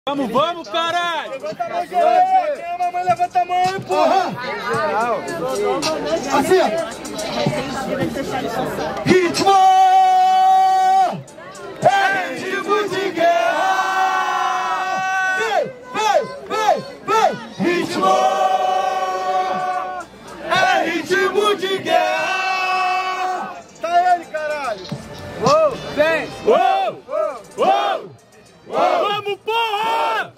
Vamos, vamos, caralho! Levanta a mão, geral! Quem ama, mãe, levanta a mão, hein, porra! Assim, ó! Ritmo! É ritmo de guerra! Vem! Ritmo! É ritmo de guerra! Tá ele, caralho! Uou, vem! Uou! Vamos, porra!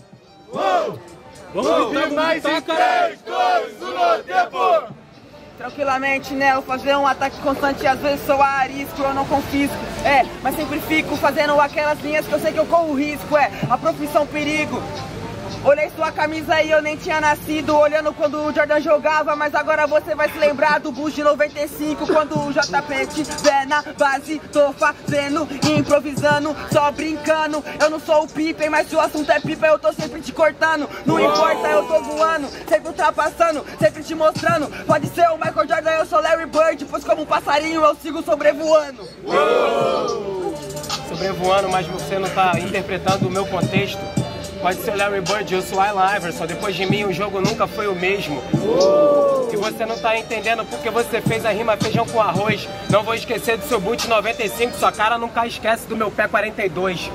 Vamos mais em 3, 2, 1, tempo! Tranquilamente, né? Eu fazer um ataque constante e às vezes sou arisco, eu não confisco. Mas sempre fico fazendo aquelas linhas que eu sei que eu corro risco. A profissão perigo. Olhei sua camisa e eu nem tinha nascido, olhando quando o Jordan jogava, mas agora você vai se lembrar do Bulls de 95, quando o JP tiver na base, tô fazendo, improvisando, só brincando. Eu não sou o Pippen, mas se o assunto é pipa, eu tô sempre te cortando. Não importa, eu tô voando, sempre ultrapassando, sempre te mostrando. Pode ser o Michael Jordan, eu sou Larry Bird, pois como um passarinho eu sigo sobrevoando. Sobrevoando, mas você não tá interpretando o meu contexto. Pode ser o Larry Bird, eu sou o Allen Iverson. Depois de mim o jogo nunca foi o mesmo. E você não tá entendendo porque você fez a rima feijão com arroz. Não vou esquecer do seu boot 95, sua cara nunca esquece do meu pé 42.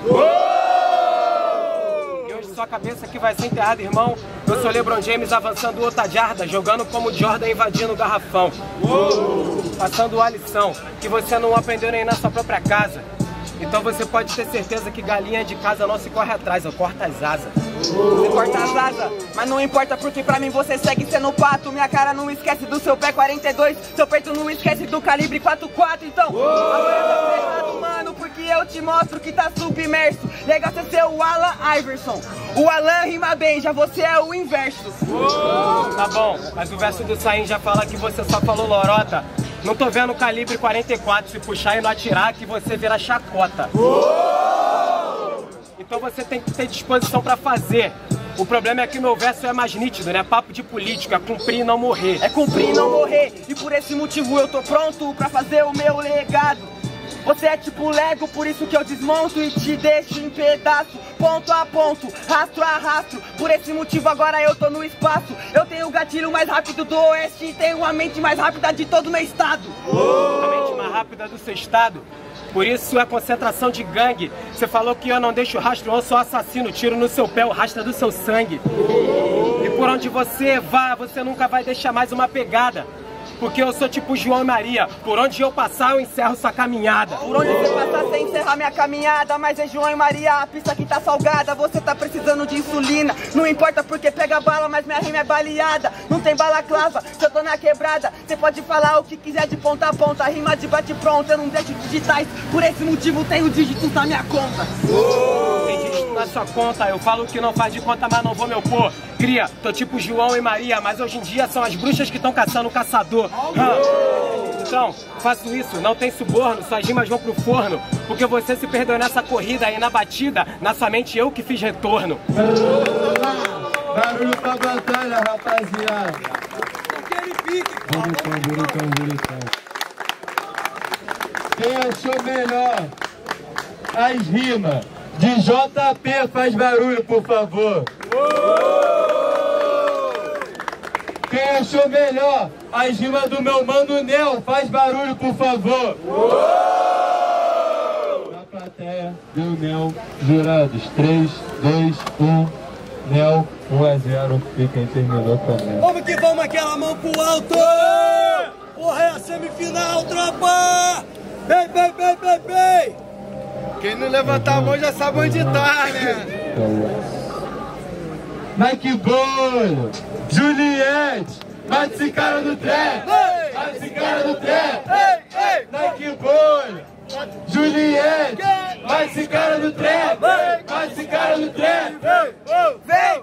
E hoje sua cabeça que vai ser enterrada, irmão. Eu sou LeBron James avançando outra jarda, jogando como Jordan invadindo o garrafão. Passando a lição que você não aprendeu nem na sua própria casa. Então você pode ter certeza que galinha de casa não se corre atrás, eu corto as asas. Você corta as asas, mas não importa porque pra mim você segue sendo pato. Minha cara não esquece do seu pé 42, seu peito não esquece do calibre 44. Então, agora eu tô ferrado, mano, porque eu te mostro que tá submerso. Legal você ser o Allen Iverson. O Alan rima bem, já você é o inverso. Tá bom, mas o verso do Sain já fala que você só falou lorota. Não tô vendo o calibre 44, se puxar e não atirar que você vira chacota. Então você tem que ter disposição pra fazer. O problema é que meu verso é mais nítido, né? Papo de político, é cumprir e não morrer. É cumprir e não morrer, e por esse motivo eu tô pronto pra fazer o meu legado. Você é tipo Lego, por isso que eu desmonto e te deixo em pedaço, ponto a ponto, rastro a rastro. Por esse motivo agora eu tô no espaço. Eu tenho o gatilho mais rápido do oeste e tenho a mente mais rápida de todo o meu estado. A mente mais rápida do seu estado. Por isso é concentração de gangue. Você falou que eu não deixo rastro, eu sou assassino. Tiro no seu pé o rastro do seu sangue. E por onde você vá, você nunca vai deixar mais uma pegada. Porque eu sou tipo João e Maria. Por onde eu passar, eu encerro sua caminhada. Por onde você passar, você encerra minha caminhada. Mas é João e Maria, a pista aqui tá salgada. Você tá precisando de insulina. Não importa porque pega bala, mas minha rima é baleada. Não tem balaclava, se eu tô na quebrada. Você pode falar o que quiser de ponta a ponta. Rima de bate pronto, eu não deixo digitais. Por esse motivo tenho dígitos na minha conta. Tem dígito na sua conta. Eu falo que não faz de conta, mas não vou me opor. Cria, tô tipo João e Maria. Mas hoje em dia são as bruxas que estão caçando o caçador. Então, faço isso, não tem suborno, suas rimas vão pro forno. Porque você se perdeu nessa corrida e na batida, na sua mente eu que fiz retorno. Barulho pra batalha, rapaziada. Bonitão. Quem achou melhor as rimas de JP faz barulho, por favor. Quem achou melhor as rimas do meu mano Nel, faz barulho, por favor. Na plateia, deu Nel, jurados, 3, 2, 1, Nel, 1-0, e quem terminou com Nel. Vamos que vamos, aquela mão pro alto! Porra, é a semifinal, tropa! Bem! Quem não levantar a mão já sabe onde tá, né? Nike Bolho, Juliette, mata esse cara do trap, mata esse cara do trap, Nike Bolho, Juliette, mata esse cara do trap, mata esse cara do trap, Vem!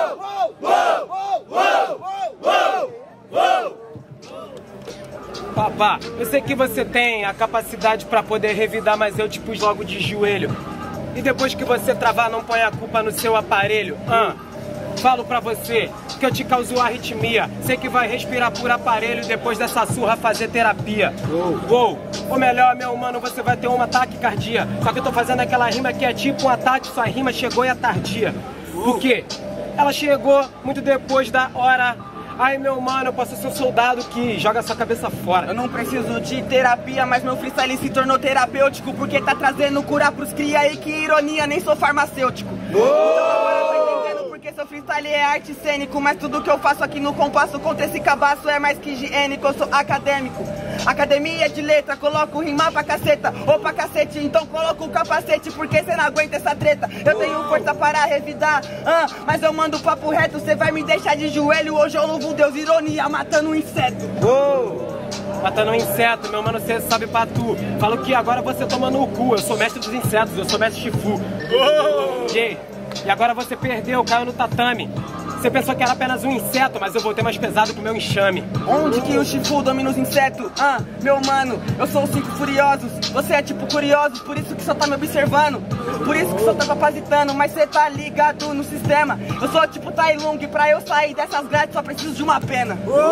Papá, eu sei que você tem a capacidade pra poder revidar, mas eu te pus logo de joelho. E depois que você travar, não põe a culpa no seu aparelho. Falo pra você que eu te causo arritmia. Sei que vai respirar por aparelho e depois dessa surra fazer terapia. Ou melhor, meu mano, você vai ter um ataque cardíaco. Só que eu tô fazendo aquela rima que é tipo um ataque, sua rima chegou e é tardia. Por quê? Ela chegou muito depois da hora. Ai, meu mano, eu posso ser um soldado que joga sua cabeça fora. Eu não preciso de terapia, mas meu freestyle se tornou terapêutico, porque tá trazendo cura pros cria e que ironia, nem sou farmacêutico. Então agora eu tô entendendo porque seu freestyle é arte cênico, mas tudo que eu faço aqui no compasso contra esse cabaço é mais que higiênico, eu sou acadêmico. Academia de letra, coloco rimar pra caceta, ou pra cacete, então coloco o capacete, porque cê não aguenta essa treta. Eu tenho força para revidar, mas eu mando papo reto, cê vai me deixar de joelho, hoje eu louvo Deus, ironia, matando um inseto. Matando um inseto, meu mano, cê sabe pra tu. Falo que agora você toma no cu, eu sou mestre dos insetos, eu sou mestre Shifu. E agora você perdeu, caiu no tatame. Você pensou que era apenas um inseto, mas eu voltei mais pesado que o meu enxame. Onde que o Shifu domina os insetos? Meu mano, eu sou os 5 furiosos. Você é tipo curioso, por isso que só tá me observando. Por isso que só tá capacitando, mas cê tá ligado no sistema. Eu sou tipo Tai Lung, pra eu sair dessas grades só preciso de uma pena.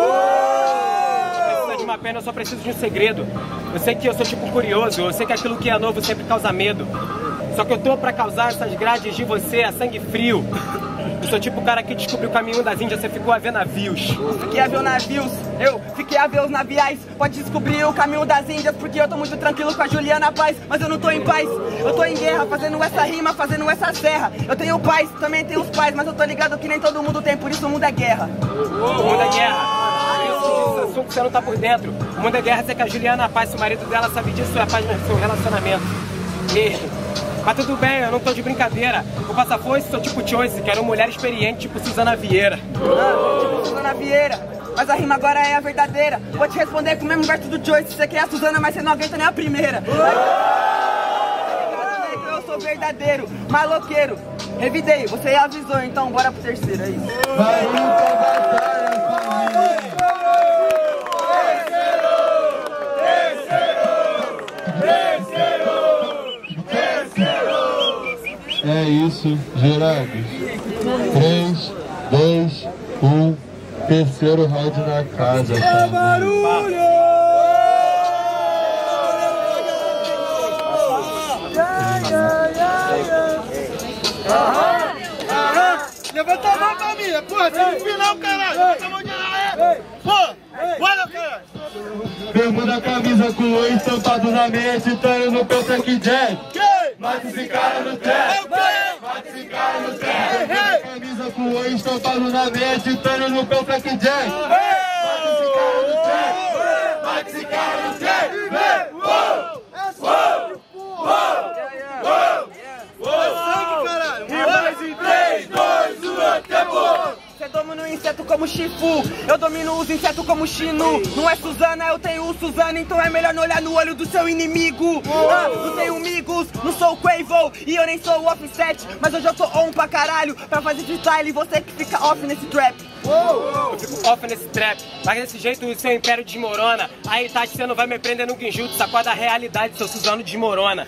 De uma pena, eu só preciso de um segredo. Eu sei que eu sou tipo curioso, eu sei que aquilo que é novo sempre causa medo. Só que eu tô pra causar essas grades de você a sangue frio. Eu sou tipo o cara que descobriu o caminho das Índias, você ficou a ver navios. Fiquei a ver navios, eu fiquei a ver os naviais. Pode descobrir o caminho das Índias, porque eu tô muito tranquilo com a Juliana Paz. Mas eu não tô em paz, eu tô em guerra, fazendo essa rima, fazendo essa serra. Eu tenho pais, também tenho os pais, mas eu tô ligado que nem todo mundo tem, por isso o mundo é guerra. O mundo é guerra. Esse assunto você não tá por dentro. O mundo é guerra, sei que a Juliana Paz, se o marido dela sabe disso, é paz no seu relacionamento. Mesmo. Mas tudo bem, eu não tô de brincadeira. O passa-foice, sou tipo Choice, quero mulher experiente, tipo Suzana Vieira. Tipo Suzana Vieira, mas a rima agora é a verdadeira. Vou te responder com o mesmo verso do Choice. Você quer a Suzana, mas você não aguenta nem a primeira. Eu sou verdadeiro, maloqueiro. Revidei, você avisou, então bora pro terceiro, é isso. Vai pra batalha, família. É isso, Gerados. 3, 2, 1. Terceiro round na casa. É barulho! Levanta a mão, família! Porra, semifinal, caralho! Levanta a mão de lá, Pô! Bora, caralho! Bermuda, camisa com o estampado na meia, titânio no Contract Jack. Mata esse cara no trap! Mata esse cara no trap! Camisa com o estampado na meia, titânio no Contract Jack. Mata esse cara no trap! Mata esse cara no trap! E mais em 3, 2, 1, tempo! Você domina o inseto como Shifu, eu domino os insetos como Shinu. Não é Suzana, eu tenho o Suzana, então é melhor não olhar no olho do seu inimigo. Não tenho amigos, não sou o Quavo e eu nem sou o Offset, mas hoje eu sou on pra caralho, pra fazer freestyle, você que fica off nesse trap. Eu fico off nesse trap, mas desse jeito o seu império desmorona. Aí Tati, você não vai me prender no Genjutsu, acorda a realidade, seu Suzano desmorona.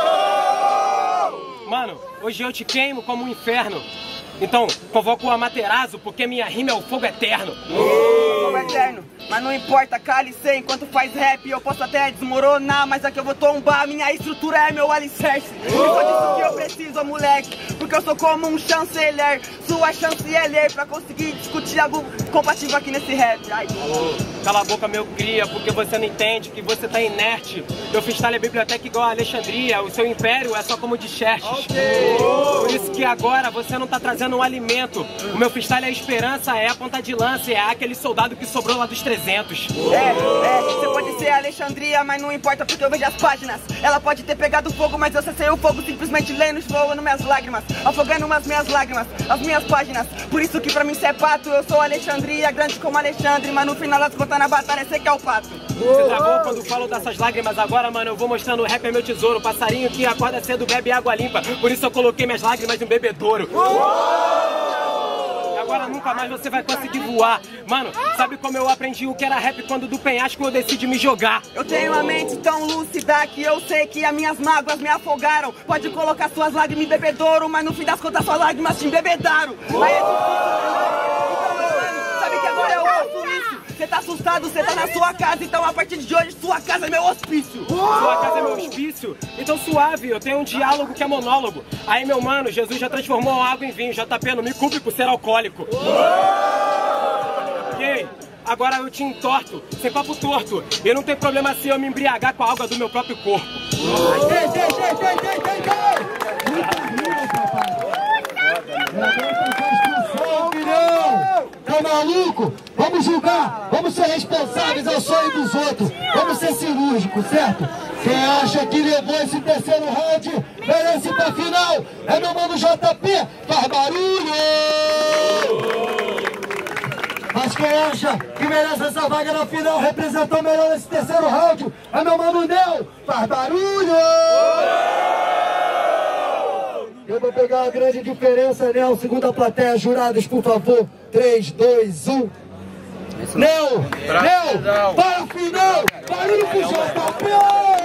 Mano, hoje eu te queimo como um inferno. Então, convoco o Amaterasu, porque minha rima é o fogo eterno. Fogo eterno, mas não importa, cale-se, enquanto faz rap eu posso até desmoronar, mas aqui eu vou tombar, minha estrutura é meu alicerce. E foi disso que eu preciso, moleque, porque eu sou como um chanceler. Sua chance é ler pra conseguir discutir algo compatível aqui nesse rap. Ai. Cala a boca, meu cria, porque você não entende que você tá inerte. Meu freestyle é biblioteca igual a Alexandria, o seu império é só como de Xerxes. Por isso que agora você não tá trazendo um alimento. O meu freestyle é a esperança, é a ponta de lança, é aquele soldado que sobrou lá dos 300. Você pode ser Alexandria, mas não importa porque eu vejo as páginas. Ela pode ter pegado fogo, mas eu cessei o fogo simplesmente lendo, esvoando minhas lágrimas, afogando as minhas lágrimas, as minhas páginas. Por isso que pra mim cê é pato, eu sou Alexandria, grande como Alexandre, mas no final das contas na batalha cê que é o pato. Você travou quando falo dessas lágrimas, agora mano eu vou mostrando o rap é meu tesouro. Passarinho que acorda cedo bebe água limpa, por isso eu coloquei minhas lágrimas em um bebedouro. Agora nunca mais você vai conseguir voar. Mano, sabe como eu aprendi o que era rap quando do penhasco eu decidi me jogar? Eu tenho a mente tão lúcida que eu sei que as minhas mágoas me afogaram. Pode colocar suas lágrimas em bebedouro, mas no fim das contas suas lágrimas te embebedaram. Aí é difícil, então, mano, sabe que agora eu faço isso. Você tá assustado, você tá na sua casa, então a partir de hoje sua casa é meu hospício. Sua casa é meu hospício? Então suave, eu tenho um diálogo que é monólogo. Aí meu mano, Jesus já transformou água em vinho, JP, não me culpe por ser alcoólico. Ok? Agora eu te entorto, sem papo torto. E não tem problema se eu me embriagar com a água do meu próprio corpo. Tá maluco? Vamos julgar, vamos ser responsáveis ao sonho dos outros. Vamos ser cirúrgicos, certo? Quem acha que levou esse terceiro round merece ir pra final. É meu mano JP, faz barulho! Mas quem acha que merece essa vaga na final, representou melhor esse terceiro round, é meu mano Nel, faz barulho! Eu vou pegar a grande diferença, Nel, segunda plateia, jurados, por favor. 3, 2, 1. Nel, para a final, barulho pro JP!